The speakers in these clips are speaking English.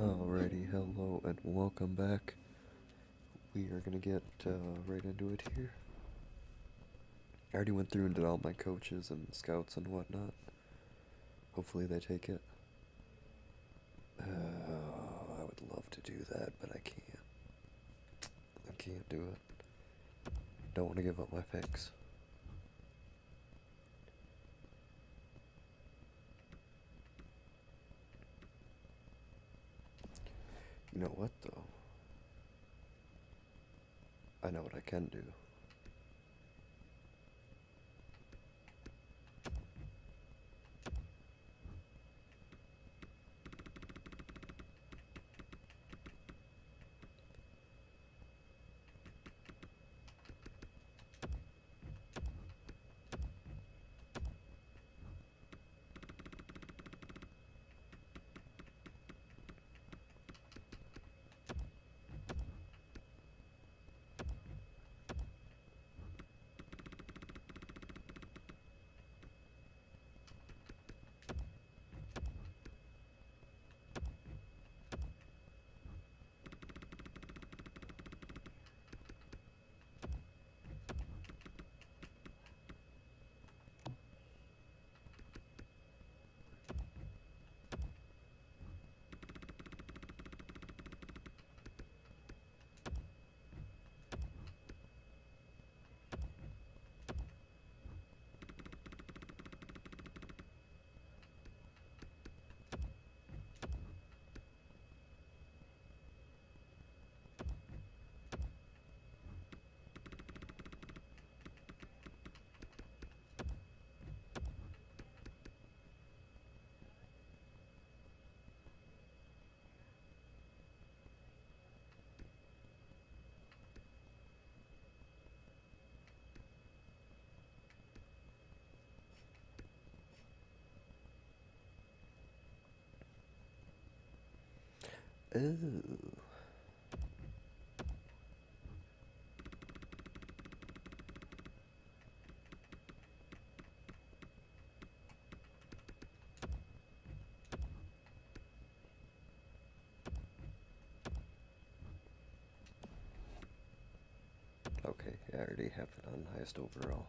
Alrighty, hello and welcome back. We are gonna get right into it here. I already went through and did all my coaches and scouts and whatnot. Hopefully they take it. I would love to do that, but I can't. I can't do it. Don't want to give up my picks. You know what, though? I know what I can do. Ooh. Okay, I already have it on highest overall.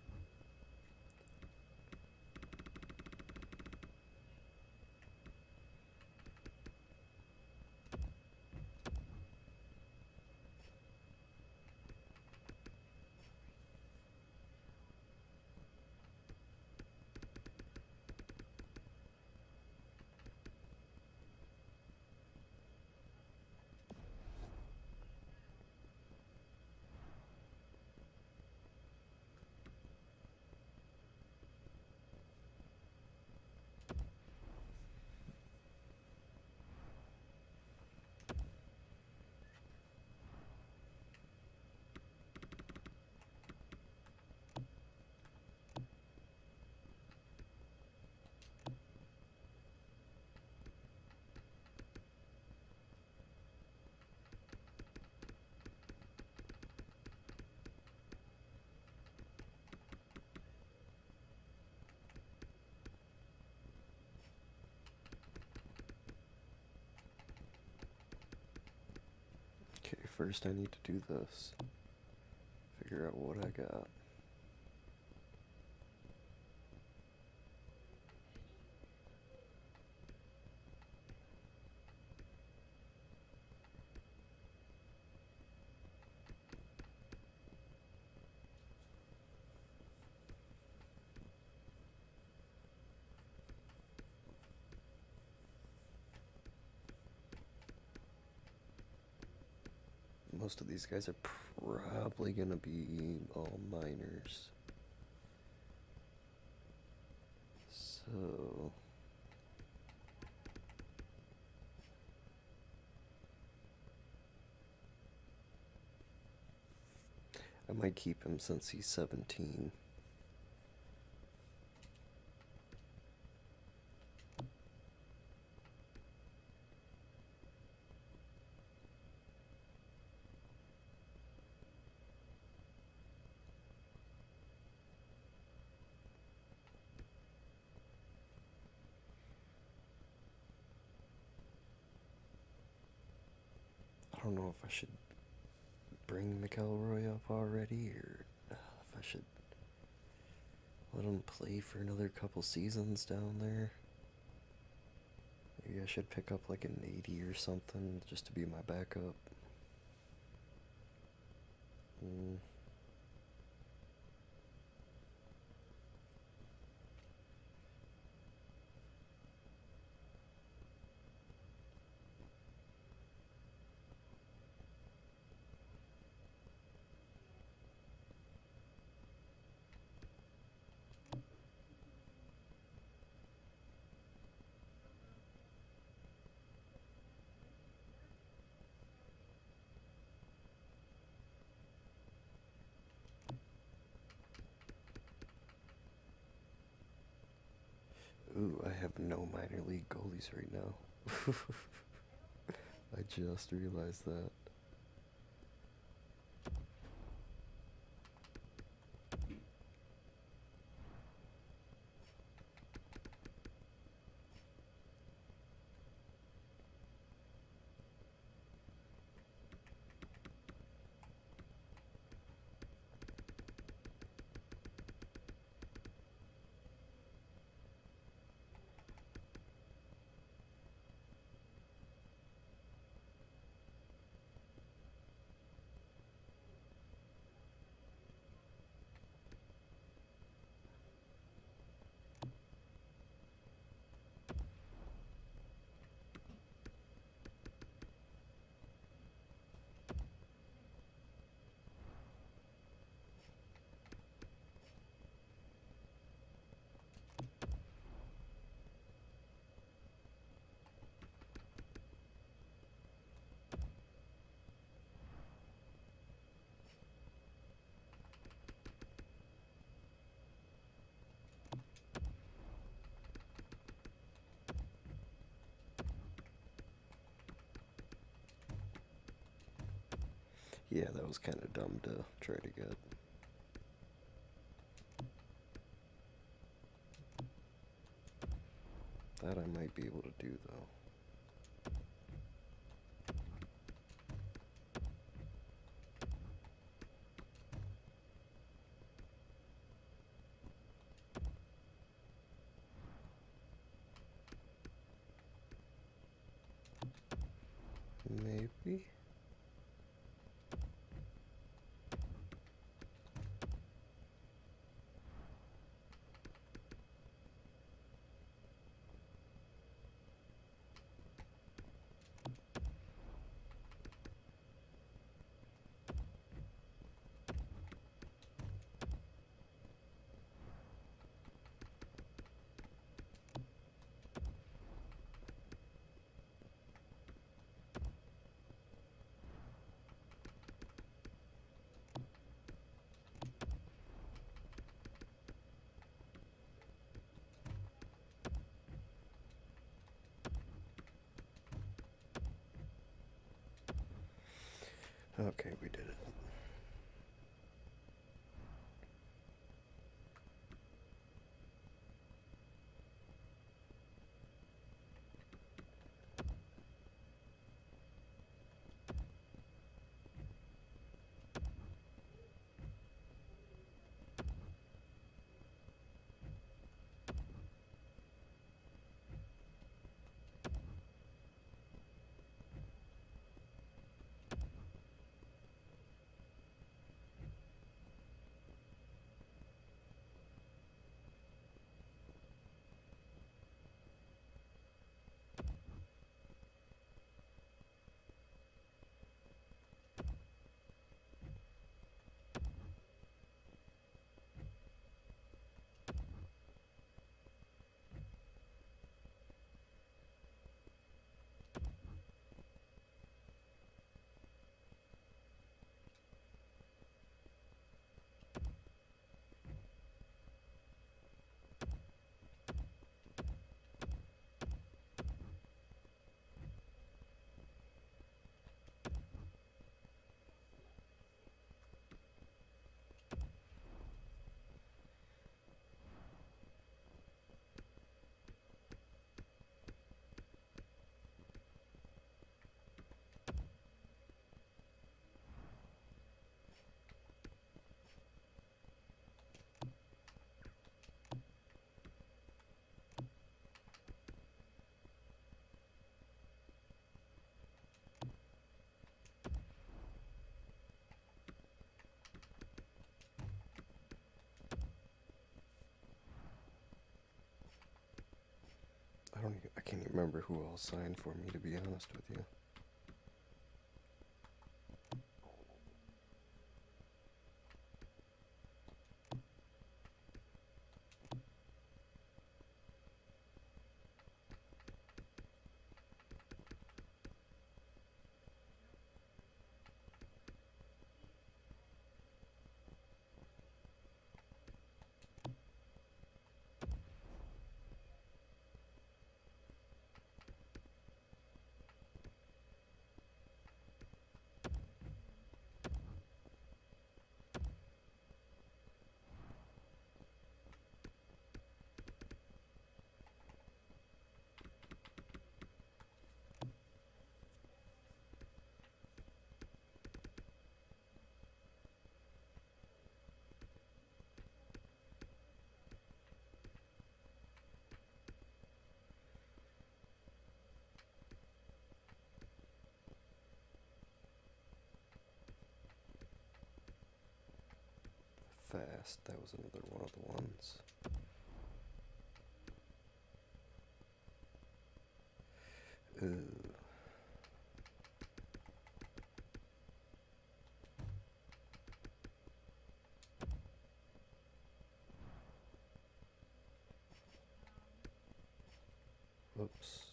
Okay, first I need to do this. Figure out what I got. Most of these guys are probably gonna be all minors. So I might keep him since he's 17. I don't know if I should bring McElroy up already, or if I should let him play for another couple seasons down there. Maybe I should pick up like an 80 or something just to be my backup. Mm. Ooh, I have no minor league goalies right now. I just realized that. Yeah, that was kind of dumb to try to get. That I might be able to do, though. Maybe? Okay, we did it. remember who all signed for me, to be honest with you. Fast, that was another one of the ones. Ooh. Oops.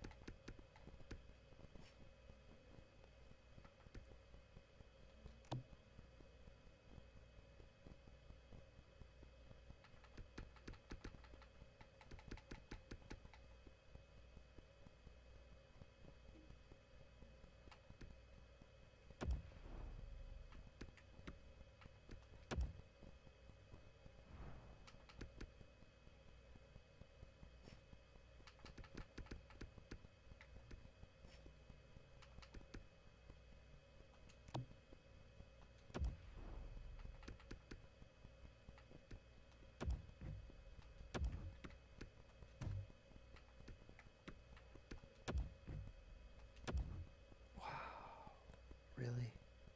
Really?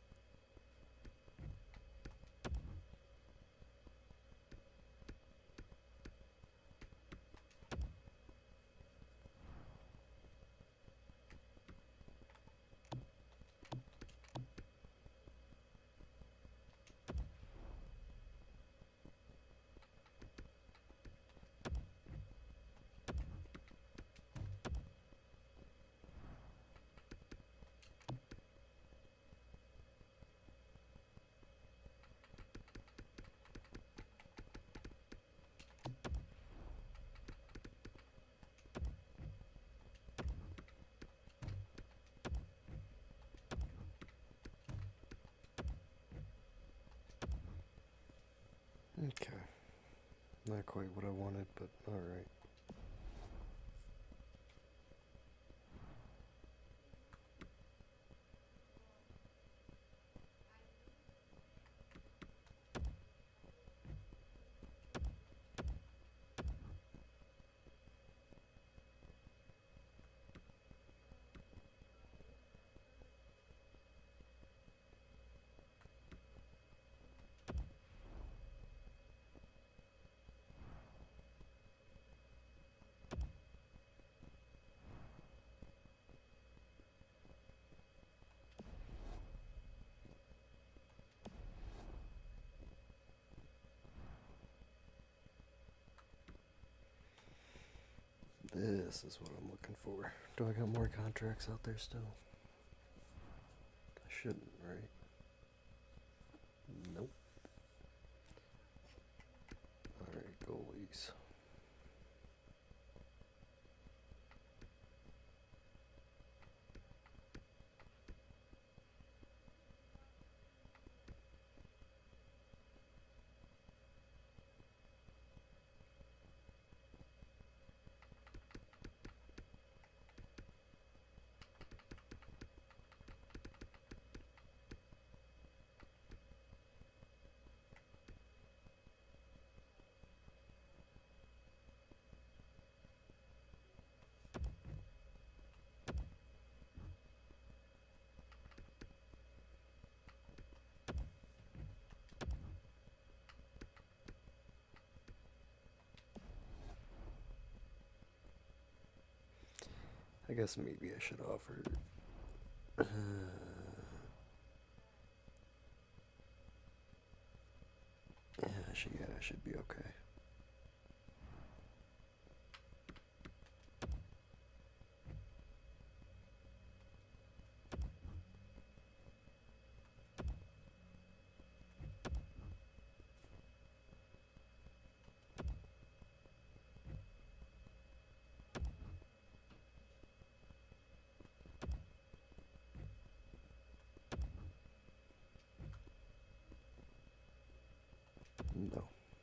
Okay. Not quite what I wanted, but alright. This is what I'm looking for. Do I got more contracts out there still? I shouldn't, right? Nope. Alright, goalies. guess maybe I should offer. Yeah, I should be okay. No.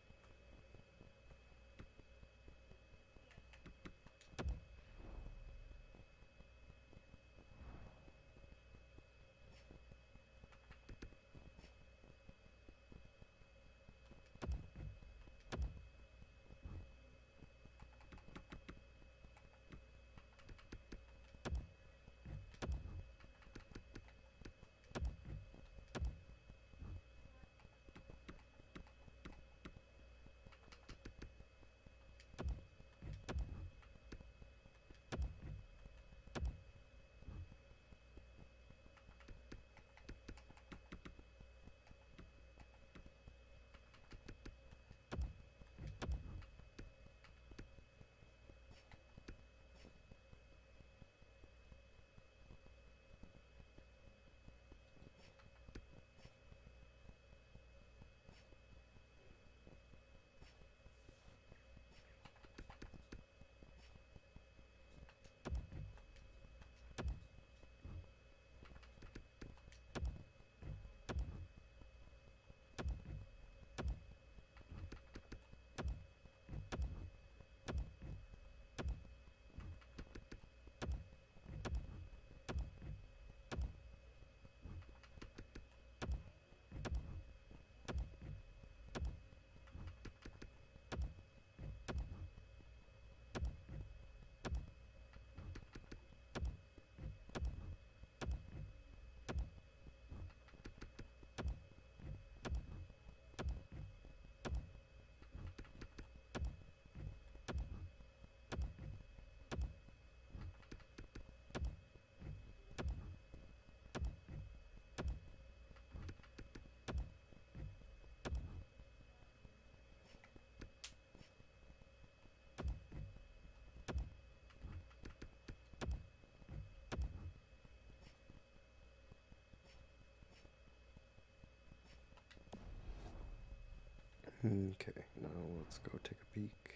Okay, now let's go take a peek.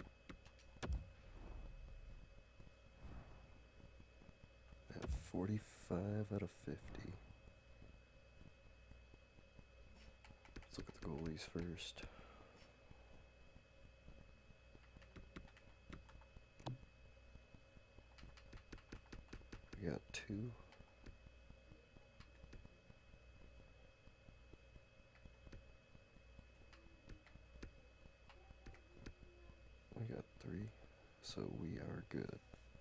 At 45 out of 50. Let's look at the goalies first. We got 2. We got 3. So we are good.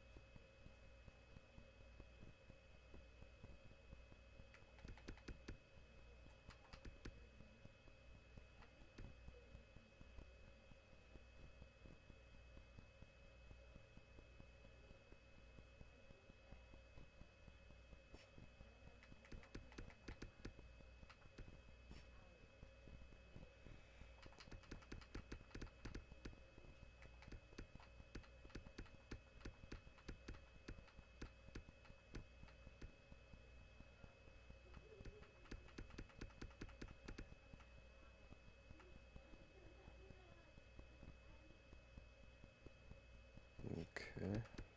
Okay.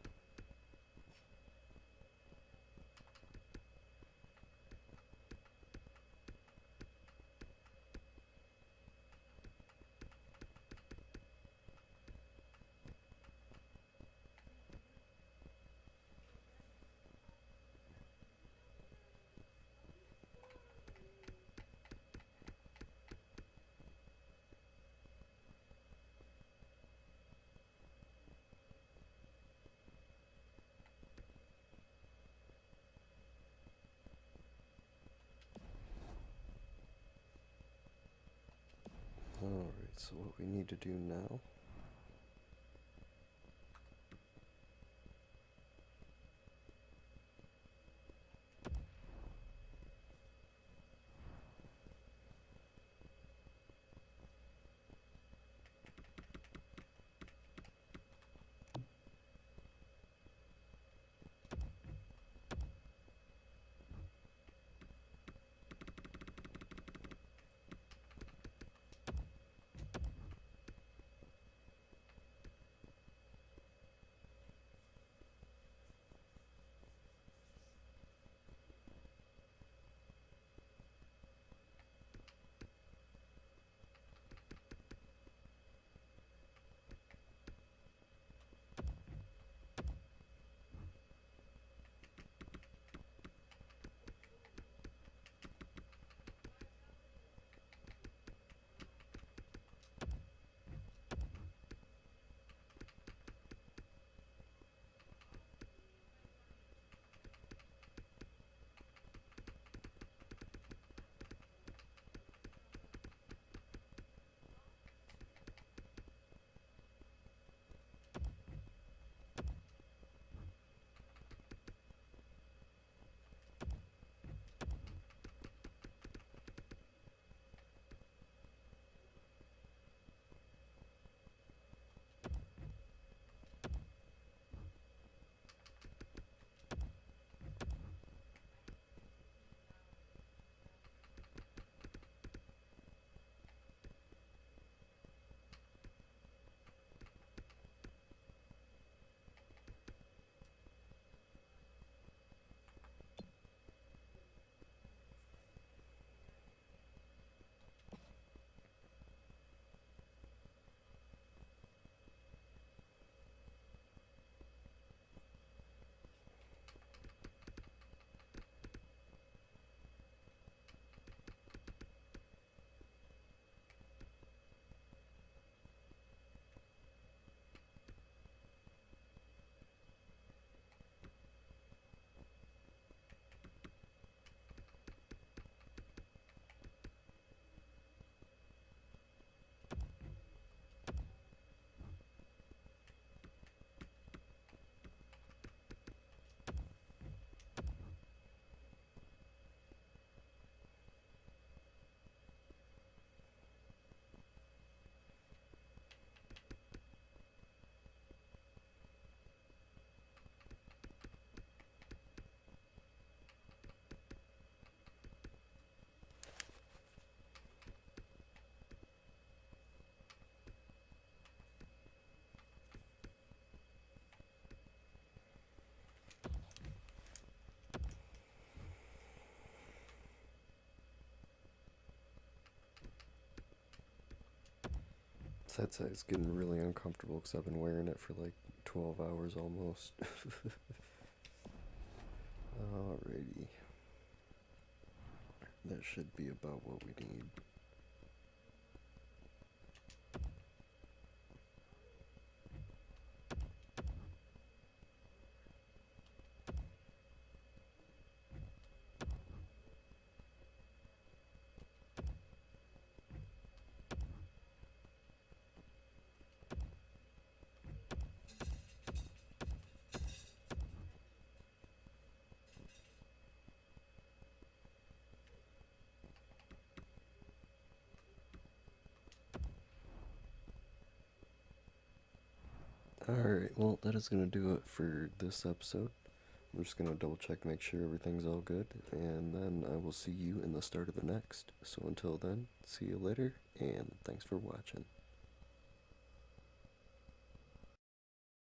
Alright, so what we need to do now That side's getting really uncomfortable because I've been wearing it for like 12 hours almost. Alrighty. That should be about what we need. Alright, well, that is going to do it for this episode. I'm just going to double check, make sure everything's all good, and then I will see you in the start of the next. So until then, see you later, and thanks for watching.